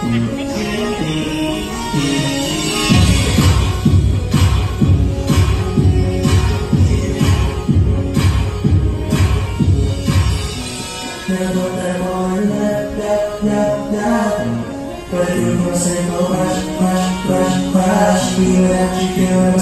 But you will say, oh, crash, crash, crash, crash. Feel that you feel